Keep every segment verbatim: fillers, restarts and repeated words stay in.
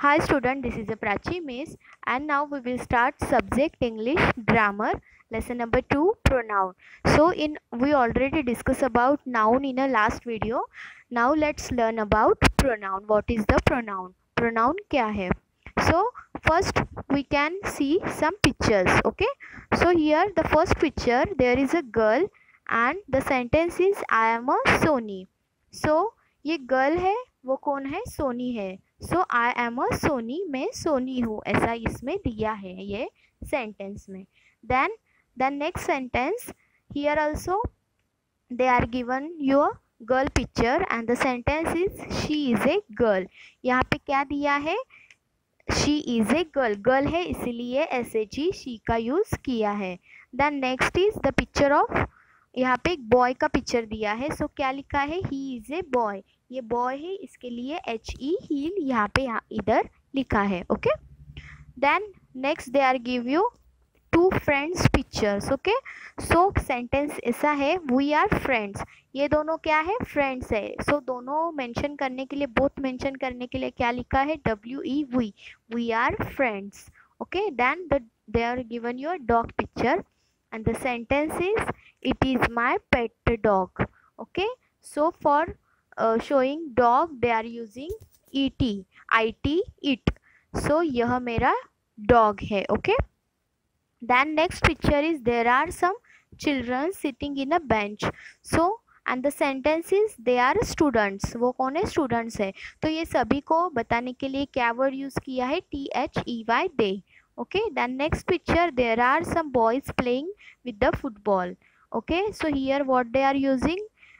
Hi student, this is a Prachi Miss and now we will start subject English grammar lesson number two, pronoun. So in we already discussed about noun in a last video. Now let's learn about pronoun. What is the pronoun? Pronoun क्या है? So first we can see some pictures. Okay. So here the first picture, there is a girl and the sentence is I am a Sony. So ये girl है, वो कौन है? सोनी है. सो I am a Soni, मैं सोनी हूँ, ऐसा इसमें दिया है ये सेंटेंस में. Then the next sentence, here also they are given your girl picture and the sentence is she is a girl. यहाँ पे क्या दिया है? She is a girl. Girl है इसीलिए एस एच ई शी का यूज किया है. Then next is the picture of, यहाँ पे एक बॉय का पिक्चर दिया है. सो so, क्या लिखा है? He is a boy. ये बॉय है इसके लिए एच ई हील यहाँ पे यहाँ इधर लिखा है. Okay. Then next they are give you two friends pictures. Okay. So sentence ऐसा है, वी आर फ्रेंड्स. ये दोनों क्या है? फ्रेंड्स है. सो so, दोनों मेंशन करने के लिए, बोथ मेंशन करने के लिए क्या लिखा है? W E we, we are friends. Okay. Then the they are given your dog picture and the sentence is it is my pet dog. Okay. So for uh, showing dog they are using et, it, it. So यह मेरा dog है. Okay. Then next picture is there are some children sitting in a bench. So and the sentence is they are students. वो कौन है? students है. तो ये सभी को बताने के लिए क्या word use किया है? T H E Y, they. Okay. Then next picture, there are some boys playing with the football. Okay. So here what they are using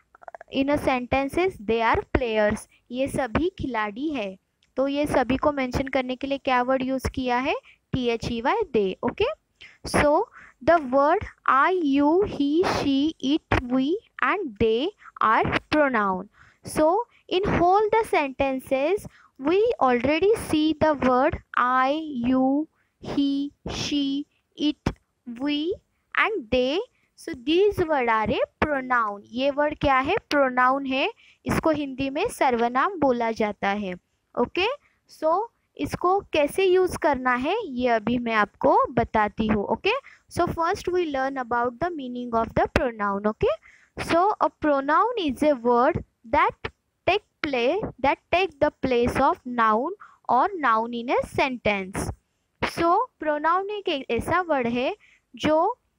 in a sentence is they are players. ये सभी खिलाड़ी है. तो ये सभी को mention करने के लिए क्या वर्ड यूज किया है? T H E Y, they. Okay. So the word I, you, he, she, it, we and they are pronoun. So in whole the sentences we already see the word I, you, he, she, it, we and they. So these word are a pronoun. ये word क्या है? pronoun है. इसको हिंदी में सर्वनाम बोला जाता है. ओके. सो इसको कैसे यूज करना है ये अभी मैं आपको बताती हूँ. Okay. So first we learn about the meaning of the pronoun. Okay. So a pronoun is a word that take play that take the place of noun or noun in a sentence. So so, pronoun एक ऐसा word है जो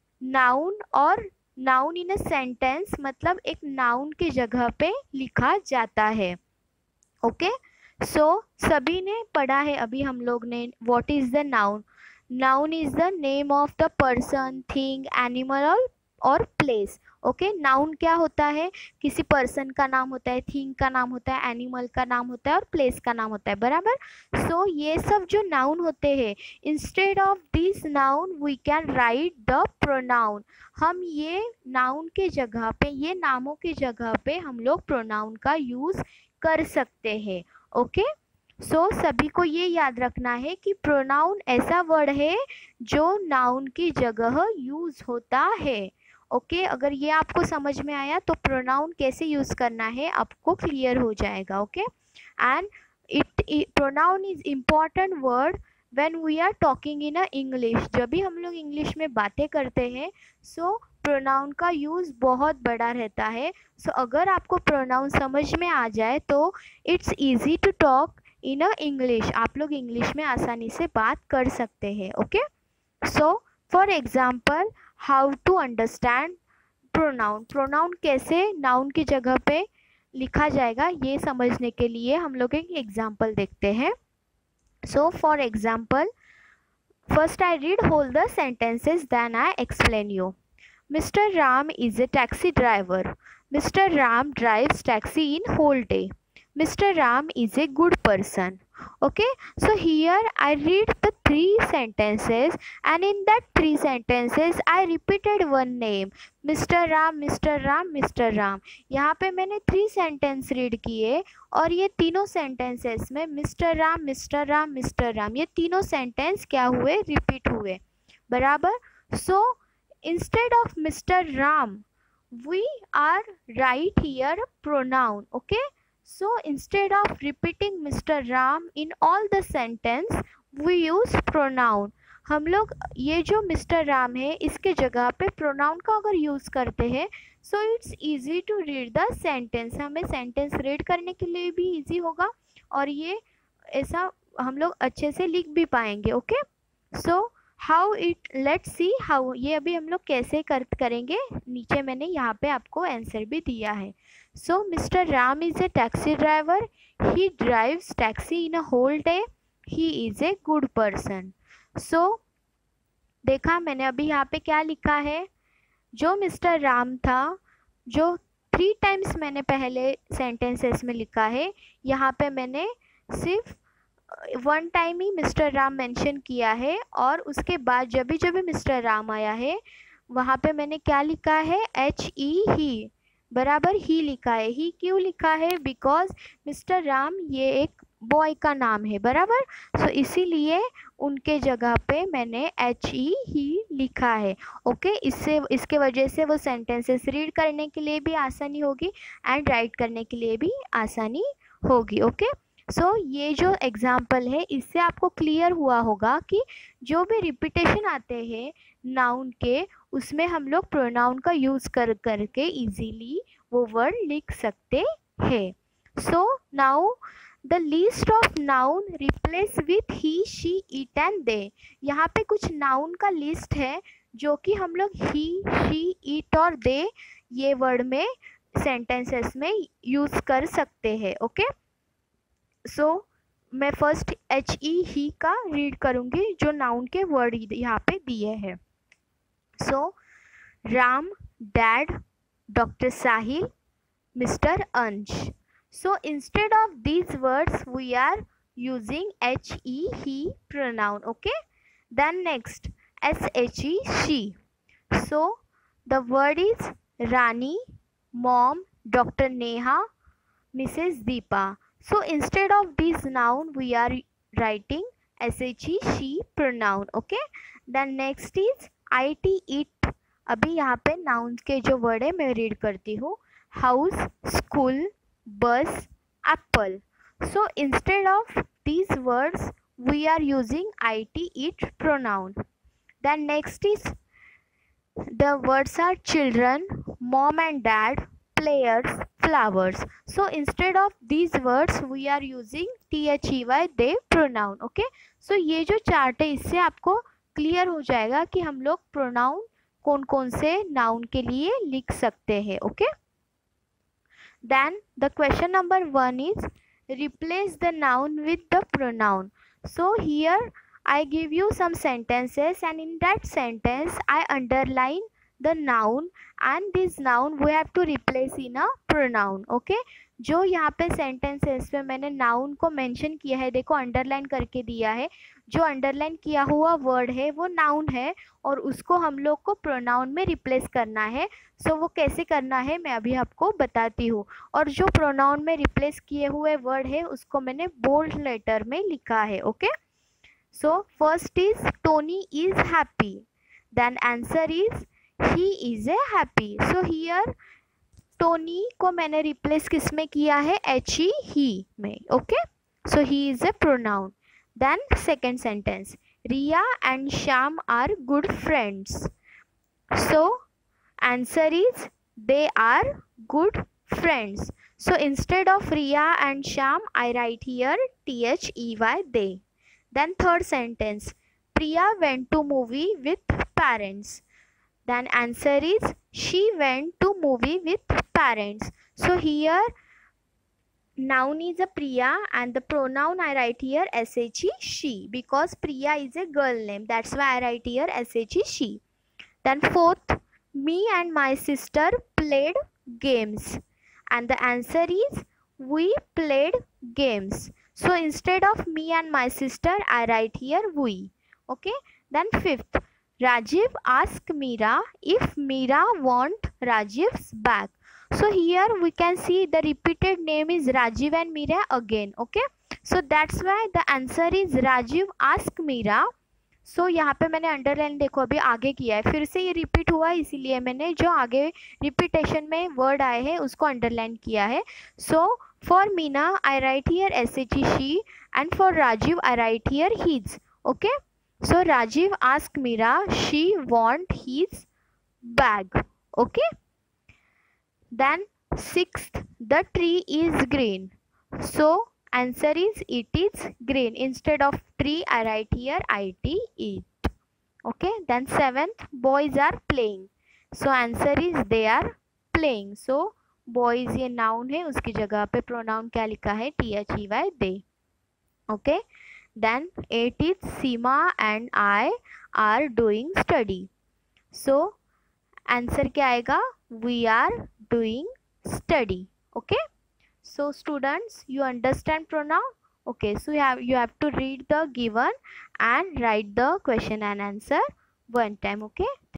noun और noun in a sentence, मतलब एक noun की जगह पे लिखा जाता है. ओके. सो सभी ने पढ़ा है अभी हम लोग ने, what is the noun? Noun is the name of the person, thing, animal और प्लेस. ओके. नाउन क्या होता है? किसी पर्सन का नाम होता है, थिंग का नाम होता है, एनिमल का नाम होता है और प्लेस का नाम होता है. बराबर. सो so, ये सब जो नाउन होते हैं, instead of this noun we can write the pronoun. हम ये नाउन के जगह पे, ये नामों की जगह पे हम लोग प्रोनाउन का यूज कर सकते हैं. ओके. सो so, सभी को ये याद रखना है कि प्रोनाउन ऐसा वर्ड है जो नाउन की जगह यूज होता है. ओके okay, अगर ये आपको समझ में आया तो प्रोनाउन कैसे यूज करना है आपको क्लियर हो जाएगा. Okay. And it pronoun is important word when we are talking in a English. जब भी हम लोग इंग्लिश में बातें करते हैं सो प्रोनाउन का यूज बहुत बड़ा रहता है. सो so, अगर आपको प्रोनाउन समझ में आ जाए तो it's easy to talk in a English. आप लोग इंग्लिश में आसानी से बात कर सकते हैं. Okay. So for example, how to understand pronoun. Pronoun कैसे नाउन की जगह पे लिखा जाएगा ये समझने के लिए हम लोग एक एग्जाम्पल देखते हैं. So for example, first I read whole the sentences then I explain you. Mister Ram is a taxi driver. Mister Ram drives taxi in whole day. Mister Ram is a good person. Okay. So here I read the three sentences and in that three sentences I repeated one name. Mister Ram, Mister Ram, Mister Ram. यहाँ पे मैंने three sentence read किए और ये तीनों sentences में Mister Ram, Mister Ram, Mister Ram, ये तीनों sentence क्या हुए? repeat हुए. बराबर. So instead of Mister Ram we are write here pronoun. Okay. So instead of repeating Mister Ram in all the sentence, we use pronoun. हम लोग ये जो मिस्टर राम है इसके जगह पे प्रोनाउन का अगर यूज़ करते हैं so it's easy to read the sentence. हमें सेंटेंस रीड करने के लिए भी इजी होगा और ये ऐसा हम लोग अच्छे से लिख भी पाएंगे. Okay, so how it, let's see how, ये अभी हम लोग कैसे कर करेंगे. नीचे मैंने यहाँ पे आपको आंसर भी दिया है. So mister Ram is a taxi driver. He drives taxi in a whole day. He is a good person. So देखा मैंने अभी यहाँ पे क्या लिखा है. जो मिस्टर राम था, जो थ्री टाइम्स मैंने पहले सेंटेंसेस में लिखा है, यहाँ पे मैंने सिर्फ वन टाइम ही मिस्टर राम मेंशन किया है और उसके बाद जब भी जब भी मिस्टर राम आया है वहाँ पे मैंने क्या लिखा है, एच ई ही, बराबर ही लिखा है. ही क्यों लिखा है, बिकॉज मिस्टर राम ये एक बॉय का नाम है, बराबर. सो so, इसीलिए उनके जगह पे मैंने एच ई ही लिखा है. Okay okay? इससे इसके वजह से वो सेंटेंसेस रीड करने के लिए भी आसानी होगी एंड राइट करने के लिए भी आसानी होगी. Okay okay? सो so, ये जो एग्जाम्पल है इससे आपको क्लियर हुआ होगा कि जो भी रिपीटेशन आते हैं नाउन के उसमें हम लोग प्रोनाउन का यूज़ कर करके इजीली वो वर्ड लिख सकते हैं. So now the list of noun replace with he, she, it and they. यहाँ पे कुछ नाउन का लिस्ट है जो कि हम लोग ही, शी, इट और दे ये वर्ड में सेंटेंसेस में यूज़ कर सकते हैं. ओके, सो so, मैं फर्स्ट एच ई ही का रीड करूँगी जो नाउन के वर्ड यहाँ पे दिए हैं. So Ram, dad, doctor Sahil, mister Ansh. So instead of these words we are using H E he pronoun. Okay, then next S H E she. So the word is Rani, mom, Doctor Neha, Missus Deepa. So instead of these noun we are writing S H E she pronoun. Okay, then next is I T it. अभी यहाँ पे nouns के जो word है मैं read करती हूँ. House, school, bus, apple. So instead of these words we are using I T it pronoun. Then next is the words are children, mom and dad, players, flowers. So instead of these words we are using T H E Y they pronoun. Okay, so ये जो chart है इससे आपको clear हो जाएगा कि हम लोग प्रोनाउन कौन कौन से नाउन के लिए लिख सकते हैं. Okay, then the question number one is replace the noun with the pronoun. So here I give you some sentences and in that sentence I underline the noun and this noun we have to replace in a pronoun. Okay, जो यहाँ पे sentences पे मैंने noun को mention किया है, देखो underline करके दिया है. जो अंडरलाइन किया हुआ वर्ड है वो नाउन है और उसको हम लोग को प्रोनाउन में रिप्लेस करना है. सो so, वो कैसे करना है मैं अभी आपको बताती हूँ. और जो प्रोनाउन में रिप्लेस किए हुए वर्ड है उसको मैंने बोल्ड लेटर में लिखा है. Okay, so first is Tony is happy. Then answer is he is a happy. So here Tony को मैंने रिप्लेस किस में किया है, एच ई ही में. Okay, so he is a pronoun. Then second sentence, Riya and Sham are good friends. So answer is they are good friends. So instead of Riya and Sham I write here T H E Y they. Then third sentence, Priya went to movie with parents. Then answer is she went to movie with parents. So here noun is a Priya and the pronoun I write here S H E she because Priya is a girl name, that's why I write here S H E she. Then fourth, me and my sister played games and the answer is we played games. So instead of me and my sister I write here we. Okay, then fifth, Rajiv asked Meera if Meera want Rajiv's bag. So here we can see the repeated name is Rajiv and Meera again. Okay, so that's why the answer is Rajiv ask Meera. So यहाँ पे मैंने underline देखो अभी आगे किया है, फिर से ये रिपीट हुआ है इसीलिए मैंने जो आगे रिपीटेशन में वर्ड आए हैं उसको अंडरलाइन किया है. सो For Meena, I write here S H E she, and for Rajiv, I write here his. Okay. So Rajiv asked Meera, she want his bag. Okay. Then sixth, the tree is green. So answer is it is green. Instead of tree, I write here it, it. Okay. Then seventh, boys are playing. So answer is they are playing. So boys ये noun है, उसकी जगह पे pronoun क्या लिखा है, T H E Y, they. Okay. Then eight is Seema and I are doing study. So answer क्या आएगा, we are doing study. Okay. So students, you understand pronoun? Okay. So you have you have to read the given and write the question and answer one time. Okay.